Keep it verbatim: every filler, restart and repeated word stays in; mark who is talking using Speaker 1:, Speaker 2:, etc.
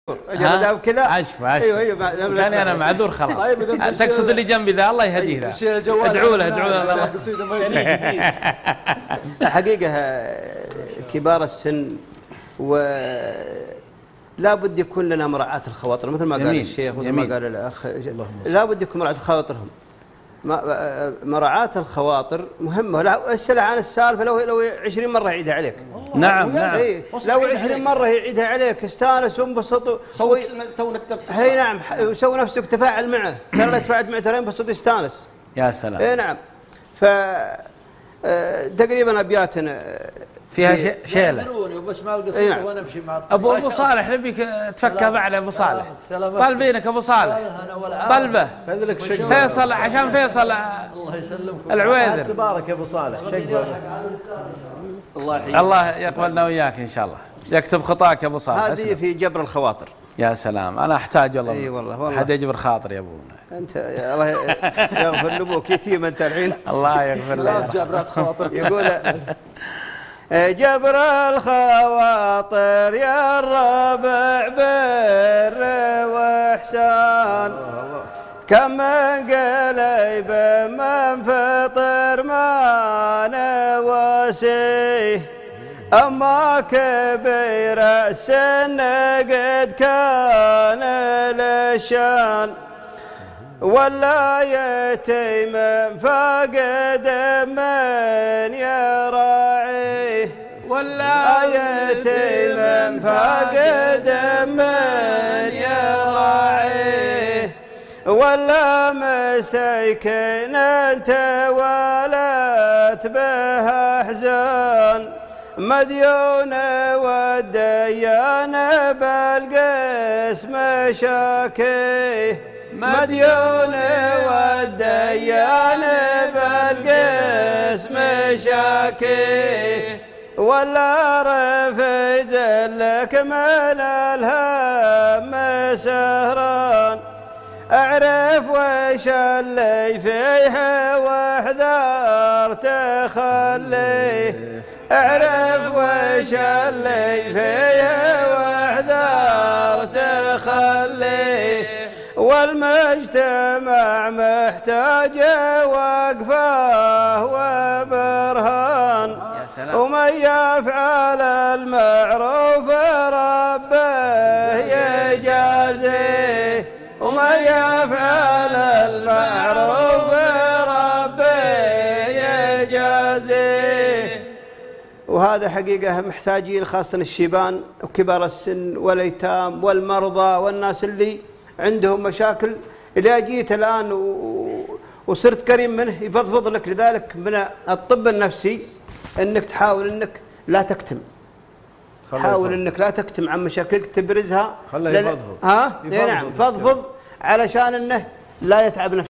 Speaker 1: اجل كذا
Speaker 2: اشفى اشفى.
Speaker 1: ايوه ايوه
Speaker 2: كان انا معذور خلاص. تقصد اللي جنبي ذا الله يهديه ذا. ادعوا له ادعوا له.
Speaker 1: حقيقه كبار السن ولا بد يكون لنا مراعاة الخواطر مثل ما قال الشيخ مثل ما قال الاخ. لا بد يكون مراعاة خواطرهم. مراعاة الخواطر مهمة. لا اسأل عن السالفة لو لو عشرين مرة يعيدها عليك.
Speaker 2: نعم نعم.
Speaker 1: اي لو عشرين مرة يعيدها عليك استانس وانبسط. سوي نفسك. اي نعم وسوي نفسك تفاعل معه. ترى لا تفاعل معه ترى ينبسط يستانس.
Speaker 2: يا سلام.
Speaker 1: اي نعم. ف تقريبا ابياتنا
Speaker 2: فيها شيله.
Speaker 3: بس ما القصيده وانا امشي مع
Speaker 2: ابو ابو صالح نبيك تفكى معنا ابو صالح. طالبينك ابو صالح. طلبه فيصل عشان فيصل.
Speaker 3: الله يسلمكم.
Speaker 2: العويذر.
Speaker 3: تبارك يا ابو صالح.
Speaker 2: الله الله يقبلنا وياك ان شاء الله. يكتب خطاك يا ابو صالح.
Speaker 1: هذه في جبر الخواطر.
Speaker 2: يا سلام انا احتاج والله.
Speaker 1: اي والله والله.
Speaker 2: حد يجبر خاطري يا ابونا.
Speaker 1: انت الله يغفر لابوك يتيم انت الحين.
Speaker 2: الله يغفر له.
Speaker 1: جبرات خواطر. يقول جبر الخواطر يا الربع بر واحسان كم من قليب من فطر ما نواسيه أما كبير السن قد كان للشان ولا يتيم فقد من يراعيه ولا يتيم فقد من يراعيه ولا مسيكين تولت بها أحزان مديون والديان بالقسم شاكيه مديون والديان بالقسم شاكيه ولا رفج لك من الهم سهران اعرف وش اللي فيه واحذر تخليه اعرف وش اللي فيه واحذر تخليه والمجتمع محتاج وقفه وبرهان ومن يفعل المعروف ربه يجازيه ومن يفعل المعروف ربه يجازيه. وهذا حقيقة محتاجين خاصة الشيبان وكبار السن والايتام والمرضى والناس اللي عندهم مشاكل. إذا جيت الآن وصرت كريم منه يفضفض لك. لذلك من الطب النفسي أنك تحاول أنك لا تكتم. حاول أنك لا تكتم عن مشاكلك تبرزها.
Speaker 3: خليه يفضفض.
Speaker 1: ها؟ نعم فضفض علشان أنه لا يتعب نفسه.